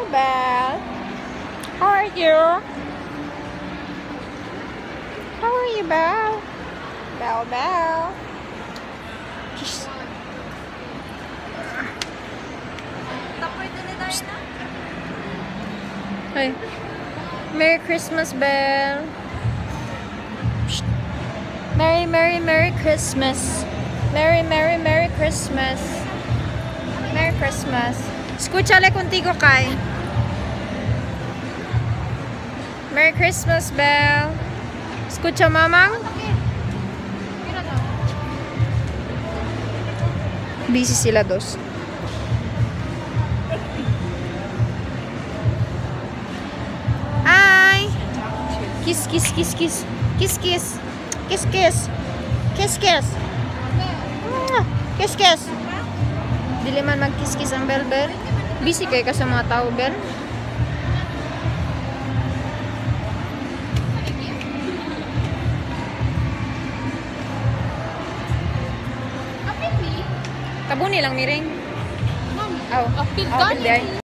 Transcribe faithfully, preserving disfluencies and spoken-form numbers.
Belle. How are you? How are you, Belle? Belle, Belle. Just... Hey. Merry Christmas, Belle. Psst. Merry, Merry, Merry Christmas. Merry, Merry, Merry Christmas. Merry Christmas. Escúchale contigo, Kai. Merry Christmas, Belle. Escucha, mamang. Busy sila dos. Hi. Kiss, kiss, kiss, kiss. Kiss, kiss. Kiss, kiss. Kiss, kiss. Kiss, kiss. Dili man mag-kiss, kiss ang Belle, Belle. Busy kayo ka sa mga tao, Belle. Kabuni lang, miring. Mami, Aw, apil aw, gani. apil